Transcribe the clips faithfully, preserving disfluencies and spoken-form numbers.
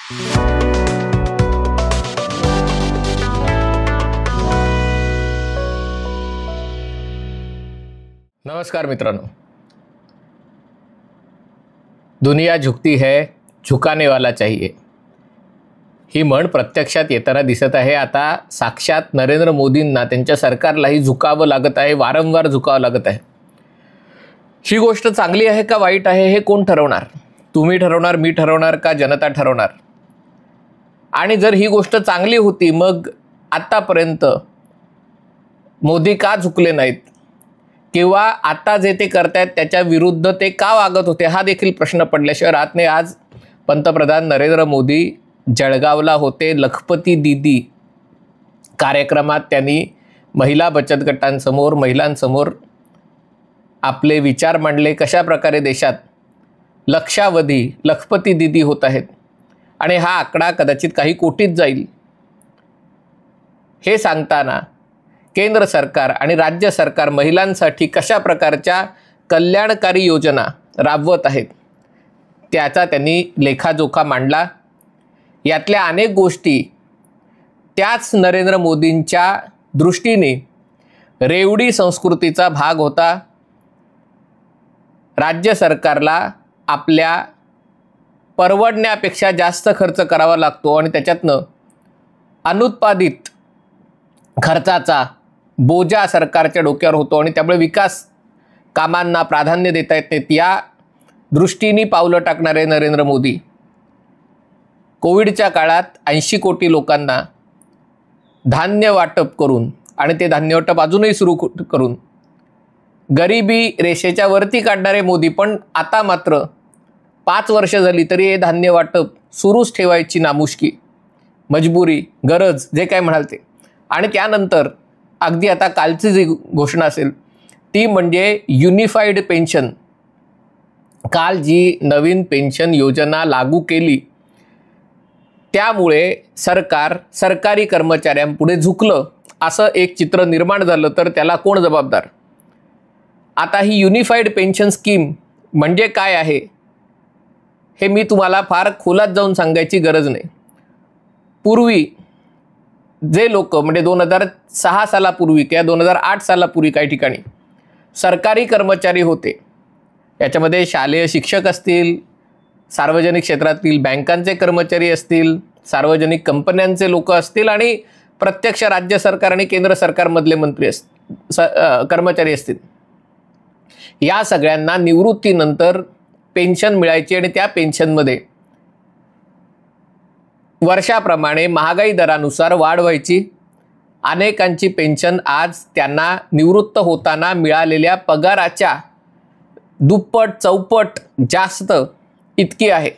नमस्कार मित्रांनो, दुनिया झुकती है, झुकाने वाला चाहिए ही म्हण प्रत्यक्षात येताना दिसत आहे। आता साक्षात नरेंद्र मोदींना त्यांच्या सरकारलाही झुकावं लागत आहे, वारंवार झुकावं लागत आहे। ही गोष्ट चांगली आहे का वाईट आहे हे कोण ठरवणार? तुम्ही ठरवणार, मी ठरवणार का जनता ठरवणार? आणि जर ही गोष्ट चांगली होती मग आतापर्यंत मोदी का झुकले नाहीत किंवा आता जे ते करतायत त्याच्या विरुद्ध ते का वागत होते हा देखील प्रश्न पडल्याशिवाय राहत नाही। आज पंतप्रधान नरेंद्र मोदी जळगावला होते। लखपती दीदी कार्यक्रमात त्यांनी महिला बचत गटांसमोर महिलांसमोर आपले विचार मांडले। कशा प्रकारे देशात लक्षावधी लखपती दीदी होत आहेत आणि हा आकडा कदाचित काही कोटीत जाईल हे सांगताना केंद्र सरकार आणि राज्य सरकार महिलांसाठी कशा प्रकारच्या कल्याणकारी योजना राबवत आहेत त्याचा त्यांनी लेखाजोखा मांडला। यातल्या अनेक गोष्टी त्याच नरेंद्र मोदींच्या दृष्टीने रेवडी संस्कृतीचा भाग होता। राज्य सरकारला आपल्या परवडण्यापेक्षा जास्त खर्च करावा लागतो आणि त्याच्यातनं अनुत्पादित खर्चाचा बोजा सरकारच्या डोक्यावर होतो आणि त्यामुळे विकास कामांना प्राधान्य देता येत नाहीत। या दृष्टीने पावलं टाकणारे नरेंद्र मोदी कोविडच्या काळात ऐंशी कोटी लोकांना धान्य वाटप करून आणि ते धान्य वाटप अजूनही सुरू करून गरिबी रेषेच्या वरती काढणारे मोदी, पण आता मात्र पाच वर्ष झाली तरी हे धान्य वाटप सुरूच ठेवायची नामुष्की, मजबुरी, गरज जे काय म्हणाल ते। आणि त्यानंतर अगदी आता कालची जी घोषणा असेल ती म्हणजे युनिफाईड पेन्शन। काल जी नवीन पेन्शन योजना लागू केली त्यामुळे सरकार सरकारी कर्मचाऱ्यांपुढे झुकलं असं एक चित्र निर्माण झालं, तर त्याला कोण जबाबदार? आता ही युनिफाईड पेन्शन स्कीम म्हणजे काय आहे हे मी तुम्हाला फार खोलात जाऊन सांगायची गरज नाही। पूर्वी जे लोक म्हणजे दोन हजार सहा सालापूर्वी किंवा दोन हजार आठ सालापूर्वी काही ठिकाणी सरकारी कर्मचारी होते, याच्यामध्ये शालेय शिक्षक असतील, सार्वजनिक क्षेत्रातील बँकांचे कर्मचारी असतील, सार्वजनिक कंपन्यांचे लोक असतील आणि प्रत्यक्ष राज्य सरकार आणि केंद्र सरकारमधले मंत्री असतील, कर्मचारी असतील, या सगळ्यांना निवृत्तीनंतर पेन्शन मिळायची आणि त्या पेन्शनमध्ये वर्षाप्रमाणे महागाई दरानुसार वाढ व्हायची। अनेकांची पेन्शन आज त्यांना निवृत्त होताना मिळालेल्या पगाराच्या दुप्पट चौपट जास्त इतकी आहे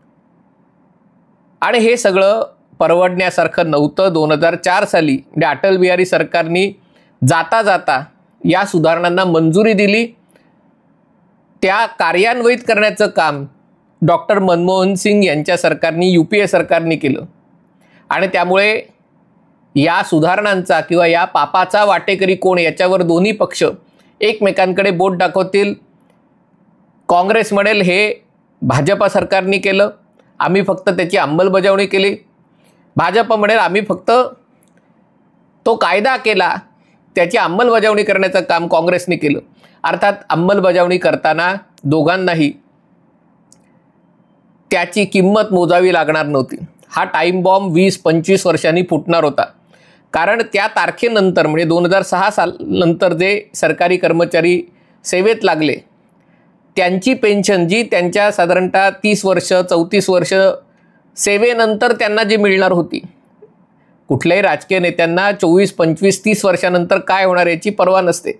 आणि हे सगळं परवडण्यासारखं नव्हतं। दोन हजार चार साली म्हणजे अटल बिहारी सरकारने जाता जाता या सुधारणांना मंजुरी दिली। त्या कार्यान्वित करण्याचं काम डॉक्टर मनमोहन सिंग यांच्या सरकारने यूपीए सरकारने केलं आणि त्यामुळे या सुधारणांचा किंवा या पापाचा वाटेकरी कोण याच्यावर दोन्ही पक्ष एकमेकांकडे बोट दाखवतील। काँग्रेस म्हणेल हे भाजपा सरकारने केलं, आम्ही फक्त त्याची अंमलबजावणी केली। भाजप म्हणेल आम्ही फक्त तो कायदा केला, त्याची अंमलबजावणी करण्याचं काम काँग्रेसने केलं। अर्थात अंमलबजावणी करताना दोघांनाही त्याची किंमत मोजावी लागणार नव्हती। हा टाइम बॉम्ब वीस पंचवीस वर्षांनी फुटणार होता, कारण त्या तारखेनंतर म्हणजे दोन हजार सहा साल नंतर जे सरकारी कर्मचारी सेवेत लागले त्यांची पेन्शन जी त्यांच्या साधारणतः तीस वर्ष चौतीस वर्ष सेवेनंतर त्यांना जी मिळणार होती, कुठल्याही राजकीय नेत्यांना चोवीस पंचवीस तीस वर्षानंतर काय होणार याची पर्वा नसते।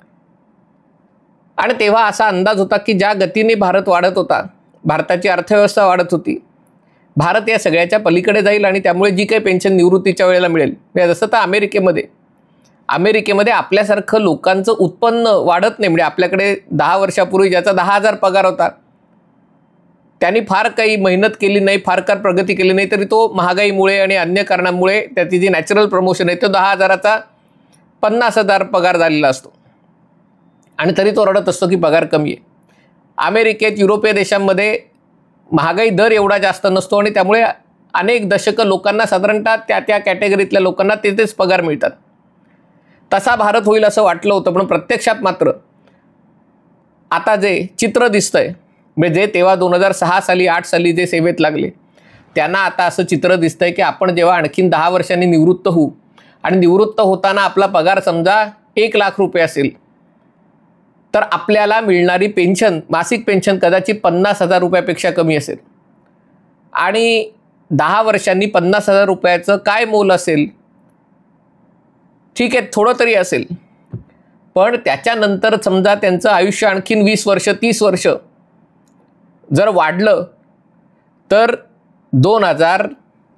आणि तेव्हा असा अंदाज होता की ज्या गतीने भारत वाढत होता, भारताची अर्थव्यवस्था वाढत होती, भारत या सगळ्याच्या पलीकडे जाईल आणि त्यामुळे जी काही पेन्शन निवृत्तीच्या वेळेला मिळेल, जसं तर अमेरिकेमध्ये अमेरिकेमध्ये आपल्यासारखं लोकांचं उत्पन्न वाढत नाही। म्हणजे आपल्याकडे दहा वर्षापूर्वी ज्याचा दहा हजार पगार होता त्यांनी फार काही मेहनत केली नाही, फार काय प्रगती केली नाही, तरी तो महागाईमुळे आणि अन्य कारणांमुळे त्याची जी नॅचरल प्रमोशन आहे तो दहा हजाराचा पन्नास हजार पगार झालेला असतो आणि तरी तो रडत असतो की पगार कमी आहे। अमेरिकेत युरोपीय देशांमध्ये महागाई दर एवढा जास्त नसतो आणि त्यामुळे अनेक दशकं लोकांना साधारणतः त्या त्या कॅटेगरीतल्या लोकांना तेच पगार मिळतात. तसा भारत होईल असं वाटलं होतं, पण प्रत्यक्षात मात्र आता जे चित्र दिसतंय, म्हणजे जे तेव्हा दोन हजार सहा साली आठ साली जे सेवेत लागले त्यांना आता असं चित्र दिसतंय की आपण जेव्हा आणखीन दहा वर्षांनी निवृत्त होऊ आणि निवृत्त होताना आपला पगार समजा एक लाख रुपये असेल, तर आपल्याला मिळणारी पेन्शन, मासिक पेन्शन कदाचित पन्नास हजार रुपयापेक्षा कमी असेल. आणि दहा वर्षांनी पन्नास हजार रुपयाचं काय मोल असेल? ठीक आहे, थोडं तरी असेल, पण त्याच्यानंतर समजा त्यांचं आयुष्य आणखीन वीस वर्ष तीस वर्ष जर वाढलं तर दोन हजार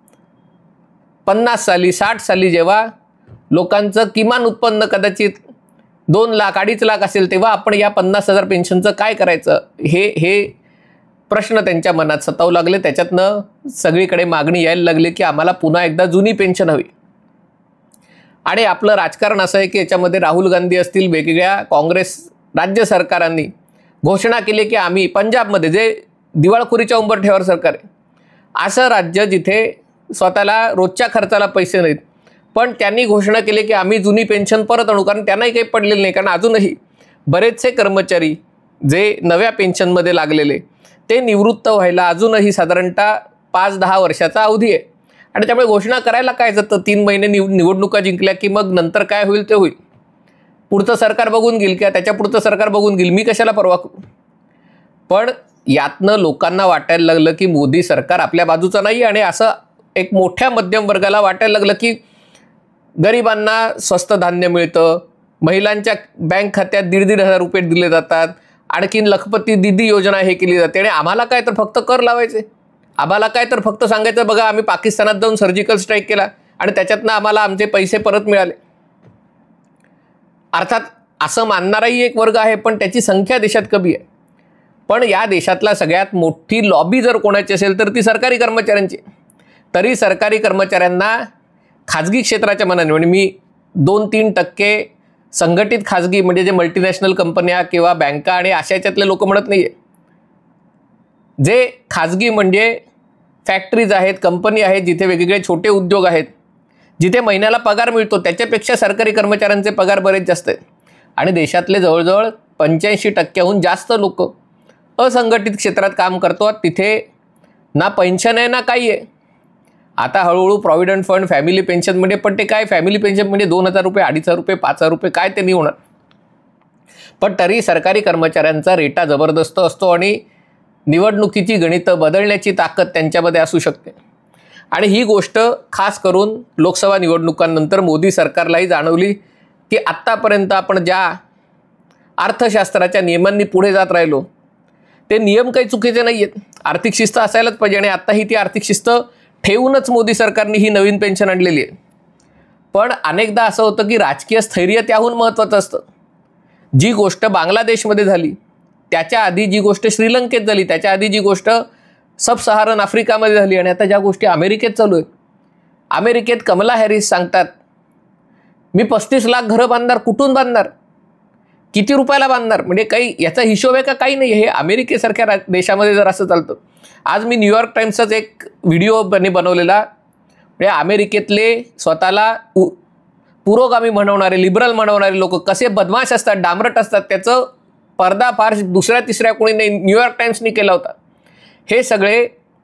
पन्नास साली साठ साली जेव्हा लोकांचं किमान उत्पन्न कदाचित दोन लाख अडीच लाख असेल, तेव्हा आपण या पन्नास हजार पेन्शनचं काय करायचं, हे हे प्रश्न त्यांच्या मनात सतावू लागले. त्याच्यातनं सगळीकडे मागणी यायला लागली की आम्हाला पुन्हा एकदा जुनी पेन्शन हवी. आणि आपलं राजकारण असं आहे की याच्यामध्ये राहुल गांधी असतील, वेगवेगळ्या काँग्रेस राज्य सरकारांनी घोषणा केली की आम्ही पंजाबमध्ये, जे दिवाळखोरीच्या उंबरठ्यावर सरकार आहे, असं राज्य जिथे स्वतःला रोजच्या खर्चाला पैसे नाहीत, पण त्यांनी घोषणा केली की आम्ही जुनी पेन्शन परत आणू. कारण त्यांनाही काही पडलेलं नाही, कारण अजूनही बरेचसे कर्मचारी जे नव्या पेन्शनमध्ये लागलेले ते निवृत्त व्हायला अजूनही साधारणतः पाच दहा वर्षाचा अवधी आहे. आणि त्यामुळे घोषणा करायला काय जातं, तीन महिने निव निवडणुका जिंकल्या की मग नंतर काय होईल ते होईल, पुढचं सरकार बघून घेईल किंवा त्याच्या पुढचं सरकार बघून घेईल, मी कशाला परवा करू. पण यातनं लोकांना वाटायला लागलं की मोदी सरकार आपल्या बाजूचं नाही. आणि असं एक मोठ्या मध्यम वर्गाला वाटायला लागलं की गरिबांना स्वस्त धान्य मिळतं, महिलांच्या बँक खात्यात दीड दीड हजार रुपये दिले जातात, आणखीन लखपती दीदी योजना हे केली जाते, आणि आम्हाला काय तर फक्त कर लावायचे, आम्हाला काय तर फक्त सांगायचं बघा आम्ही पाकिस्तानात जाऊन सर्जिकल स्ट्राईक केला आणि त्याच्यातनं आम्हाला आमचे पैसे परत मिळाले. अर्थात असं मानणाराही एक वर्ग आहे, पण त्याची संख्या देशात कमी आहे. पण या देशातला सगळ्यात मोठी लॉबी जर कोणाची असेल तर ती सरकारी कर्मचाऱ्यांची. तरी सरकारी कर्मचाऱ्यांना खाजगी क्षेत्राच्या मनाने, म्हणजे मी दोन तीन टक्के संघटित खाजगी म्हणजे जे मल्टीनॅशनल कंपन्या किंवा बँका आणि अशा याच्यातले लोक म्हणत नाही आहे, जे खाजगी म्हणजे फॅक्टरीज आहेत, कंपनी आहेत, जिथे वेगवेगळे छोटे उद्योग आहेत, जिथे महिन्याला पगार मिळतो, त्याच्यापेक्षा सरकारी कर्मचाऱ्यांचे पगार बरेच जास्त आहेत. आणि देशातले जवळजवळ पंच्याऐंशी टक्क्याहून जास्त लोक असंघटित क्षेत्रात काम करतात, तिथे ना पेन्शन आहे ना काही आहे. आता हळूहळू प्रॉव्हिडंट फंड, फॅमिली पेन्शन म्हणजे, पण ते काय फॅमिली पेन्शन म्हणजे दोन हजार रुपये अडीच हजार रुपये पाच हजार रुपये काय ते नाही होणार. पण तरी सरकारी कर्मचाऱ्यांचा रेटा जबरदस्त असतो आणि निवडणुकीची गणितं बदलण्याची ताकद त्यांच्यामध्ये असू शकते. आणि ही गोष्ट खास करून लोकसभा निवडणुकांनंतर मोदी सरकारलाही जाणवली की आत्तापर्यंत आपण ज्या अर्थशास्त्राच्या नियमांनी पुढे जात राहिलो ते नियम काही चुकीचे नाही आहेत, आर्थिक शिस्त असायलाच पाहिजे. आणि आत्ताही ती आर्थिक शिस्त ठेवूनच मोदी सरकारने ही नवीन पेन्शन आणलेली आहे. पण अनेकदा असं होतं की राजकीय स्थैर्य त्याहून महत्त्वाचं असतं. जी गोष्ट बांगलादेशमध्ये झाली, त्याच्या आधी जी गोष्ट श्रीलंकेत झाली, त्याच्या आधी जी गोष्ट सब सहारन आफ्रिकामध्ये झाली, आणि आता ज्या गोष्टी अमेरिकेत चालू आहेत. अमेरिकेत कमला हॅरिस सांगतात मी पस्तीस लाख घरं बांधणार. कुठून बांधणार, किती रुपयाला बांधणार, म्हणजे काही याचा हिशोब आहे का, काही नाही. हे अमेरिकेसारख्या देशामध्ये जर असं चालतं. आज मी न्यूयॉर्क टाइम्सचाच एक व्हिडिओ बनवलेला, म्हणजे अमेरिकेतले स्वतःला पुरोगामी म्हणवणारे, लिबरल म्हणवणारे लोक कसे बदमाश असतात, डांबरट असतात, त्याचं पर्दाफाश दुसऱ्या तिसऱ्या कोणी नाही, न्यूयॉर्क टाइम्सनी केला होता. हे सगळे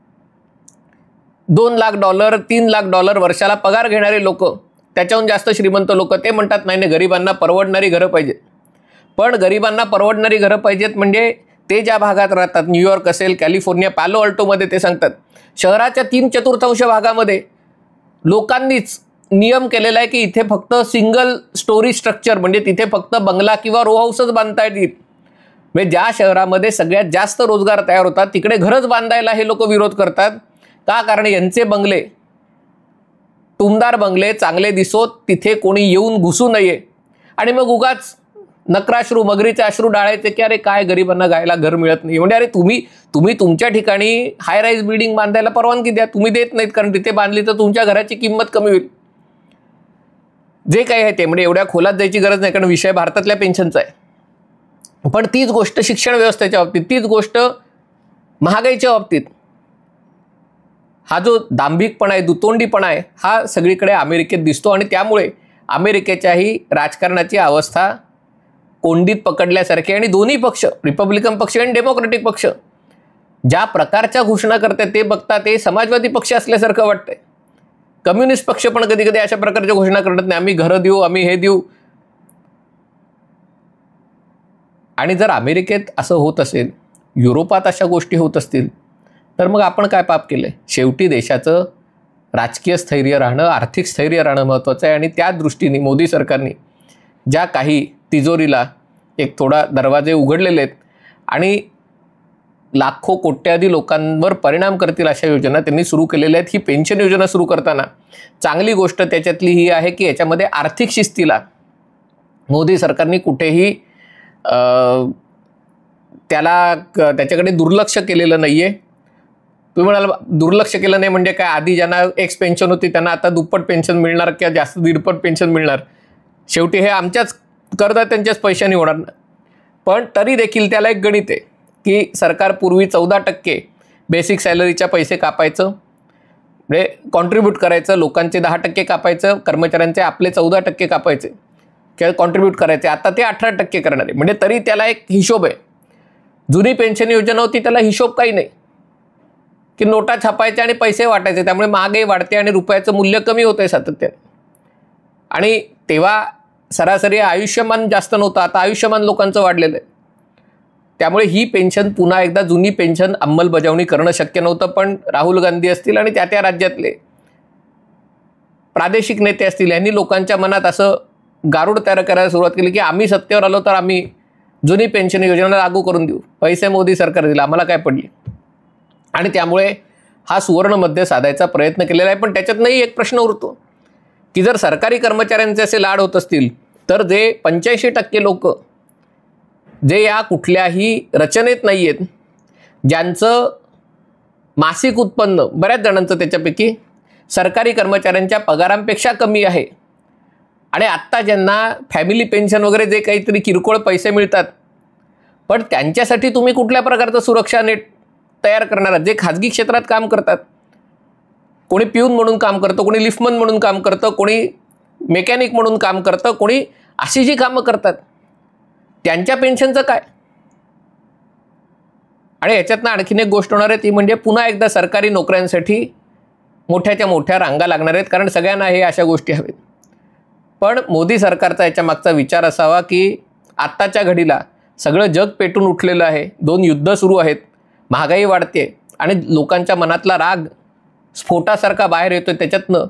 दोन लाख डॉलर तीन लाख डॉलर वर्षाला पगार घेणारे लोक, त्याच्याहून जास्त श्रीमंत लोक, ते म्हणतात नाही नाही गरिबांना परवडणारी घरं पाहिजेत. पण गरिबांना परवडणारी घरं पाहिजेत म्हणजे ते ज्या भागात राहतात, न्यूयॉर्क असेल, कॅलिफोर्निया, पालो अल्टोमध्ये, ते सांगतात शहराच्या तीन चतुर्थांश भागामध्ये लोकांनीच नियम केलेला आहे की इथे फक्त सिंगल स्टोरी स्ट्रक्चर, म्हणजे तिथे फक्त बंगला किंवा रो हाऊसच बांधता येतील. म्हणजे ज्या शहरामध्ये सगळ्यात जास्त रोजगार तयार होतात तिकडे घरच बांधायला हे लोक विरोध करतात. का, कारण यांचे बंगले, टुमदार बंगले चांगले दिसोत, तिथे कोणी येऊन घुसू नये. आणि मग उगाच नक्राश्रू, मगरीचे अश्रू डाळायचे की अरे काय गरिबांना गायला घर मिळत नाही. म्हणजे अरे तुम्ही तुम्ही तुमच्या ठिकाणी हाय राईज बिल्डिंग बांधायला परवानगी द्या, तुम्ही देत नाहीत, कारण तिथे बांधली तर तुमच्या घराची किंमत कमी होईल. जे काही आहे ते, म्हणजे एवढ्या खोलात जायची गरज नाही, कारण विषय भारतातल्या पेन्शनचा आहे. पण तीच गोष्ट शिक्षण व्यवस्थेच्या बाबतीत, तीच गोष्ट महागाईच्या बाबतीत, हा जो दांभिकपणा आहे, दुतोंडीपणा आहे, हा सगळीकडे अमेरिकेत दिसतो आणि त्यामुळे अमेरिकेच्याही राजकारणाची अवस्था कोंडीत पकडल्यासारखी. आणि दोन्ही पक्ष, रिपब्लिकन पक्ष आणि डेमोक्रेटिक पक्ष, ज्या प्रकारच्या घोषणा करतात ते बघता ते समाजवादी पक्ष असल्यासारखं वाटतंय. कम्युनिस्ट पक्ष पण कधी कधी अशा प्रकारच्या घोषणा करत नाही, आम्ही घरं देऊ, आम्ही हे देऊ. आणि जर अमेरिकेत असं होत असेल, युरोपात अशा गोष्टी होत असतील, तर मग आपण काय पाप केलं आहे? शेवटी देशाचं राजकीय स्थैर्य राहणं, आर्थिक स्थैर्य राहणं महत्त्वाचं आहे. आणि त्या दृष्टीने मोदी सरकारने ज्या काही तिजोरीला एक थोडा दरवाजे उघडलेले आहेत आणि लाखो कोट्याधी लोकांवर परिणाम करतील अशा योजना त्यांनी सुरू केलेल्या आहेत. ही पेन्शन योजना सुरू करताना चांगली गोष्ट त्याच्यातली ही आहे की याच्यामध्ये आर्थिक शिस्तीला मोदी सरकारने कुठेही त्याला त्याच्याकडे दुर्लक्ष केलेलं नाही आहे. तुम्ही म्हणाल दुर्लक्ष केलं नाही म्हणजे काय? आधी ज्यांना एक्स पेन्शन होती त्यांना आता दुप्पट पेन्शन मिळणार किंवा जास्त दीडपट पेन्शन मिळणार? शेवटी हे आमच्याच करदात्यांच्याच पैशाने होणार ना. पण तरी देखील त्याला एक गणित आहे की सरकार पूर्वी चौदा टक्के बेसिक सॅलरीच्या पैसे कापायचं, म्हणजे कॉन्ट्रीब्यूट करायचं, लोकांचे दहा टक्के कापायचं, कर्मचाऱ्यांचे आपले चौदा टक्के कापायचे किंवा कॉन्ट्रीब्यूट करायचे. आता ते अठरा टक्के करणार आहे. म्हणजे तरी त्याला एक हिशोब आहे. जुनी पेन्शन योजना होती त्याला हिशोब काही नाही, की नोटा छापायचे आणि पैसे वाटायचे, त्यामुळे महागाई वाढते आणि रुपयाचं मूल्य कमी होतं आहे सातत्याने. आणि तेव्हा सरासरी आयुष्यमान जास्त नव्हतं, आता आयुष्यमान लोकांचं वाढलेलं आहे. त्यामुळे ही पेन्शन पुन्हा एकदा जुनी पेन्शन अंमलबजावणी करणं शक्य नव्हतं. पण राहुल गांधी असतील आणि त्या त्या राज्यातले प्रादेशिक नेते असतील यांनी लोकांच्या मनात असं गारुड तयार करायला सुरुवात केली की आम्ही सत्तेवर आलो तर आम्ही जुनी पेन्शन योजना लागू करून देऊ, पैसे मोदी सरकार दिला, आम्हाला काय पडली. आणि त्यामुळे हा सुवर्ण मध्य साधायचा प्रयत्न केलेला आहे. पण त्याच्यातनंही एक प्रश्न उरतो की जर सरकारी कर्मचाऱ्यांचे असे लाड होत असतील तर जे पंच्याऐंशी टक्के लोक जे या कुठल्याही रचनेत नाही आहेत, ज्यांचं मासिक उत्पन्न बऱ्याच जणांचं त्याच्यापैकी सरकारी कर्मचाऱ्यांच्या पगारांपेक्षा कमी आहे आणि आत्ता ज्यांना फॅमिली पेन्शन वगैरे जे काहीतरी किरकोळ पैसे मिळतात, पण त्यांच्यासाठी तुम्ही कुठल्या प्रकारचं सुरक्षा नेट तयार करणार आहात? जे खाजगी क्षेत्रात काम करतात, कोणी पिऊन म्हणून काम करतं, कोणी लिफ्टमन म्हणून काम करतं, कोणी मेकॅनिक म्हणून काम करतं, कोणी अशी जी कामं करतात त्यांच्या पेन्शनचं काय? आणि याच्यातनं आणखीन एक गोष्ट होणार आहे ती म्हणजे पुन्हा एकदा सरकारी नोकऱ्यांसाठी मोठ्याच्या मोठ्या रांगा लागणार आहेत, कारण सगळ्यांना हे अशा गोष्टी हवेत. पण मोदी सरकारचा याच्या मागचा विचार असावा की आत्ताच्या घडीला सगळं जग पेटून उठलेलं आहे, दोन युद्ध सुरू आहेत, महागाई वाढते आणि लोकांच्या मनातला राग स्फोटासारखा बाहेर येतोय. त्याच्यातनं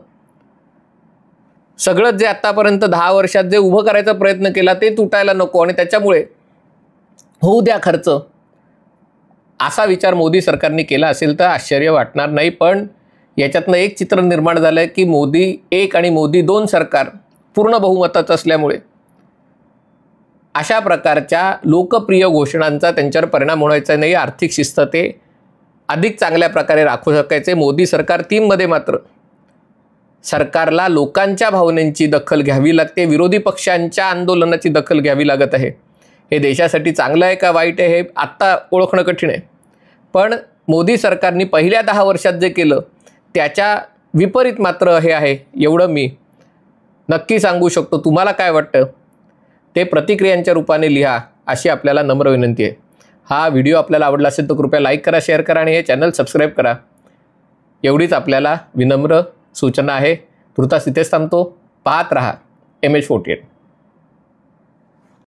सगळं जे आत्तापर्यंत दहा वर्षात जे उभं करायचा प्रयत्न केला ते तुटायला नको आणि त्याच्यामुळे होऊ द्या खर्च, असा विचार मोदी सरकारने केला असेल तर आश्चर्य वाटणार नाही. पण याच्यातनं एक चित्र निर्माण झालं आहे की मोदी एक आणि मोदी दोन सरकार पूर्ण बहुमताचं असल्यामुळे अशा प्रकारच्या लोकप्रिय घोषणांचा त्यांच्यावर परिणाम होण्याचा नाही. आर्थिक शिस्त ते अधिक चांगल्या प्रकारे राखू शकायचे. मोदी सरकार तीनमध्ये मात्र सरकारला लोकांच्या भावनांची दखल घ्यावी लागते, विरोधी पक्षांच्या आंदोलनाची दखल घ्यावी लागत आहे. हे देशासाठी चांगलं आहे का वाईट आहे हे आत्ता ओळखणं कठीण आहे. पण मोदी सरकारने पहिल्या दहा वर्षात जे केलं त्याच्या विपरीत मात्र हे आहे, एवढं मी नक्की सांगू शकतो. तुम्हाला काय वाटतं ते प्रतिक्रियांच्या रूपाने लिहा, अशी आपल्याला नम्र विनंती आहे. हा व्हिडिओ आपल्याला आवडला असेल तर कृपया लाईक करा, शेअर करा आणि हे चॅनल सबस्क्राईब करा. एवढीच आपल्याला विनम्र सूचना आहे. तुर्तास इथेच थांबतो. पाहत रहा एम एच फोर्टी एट.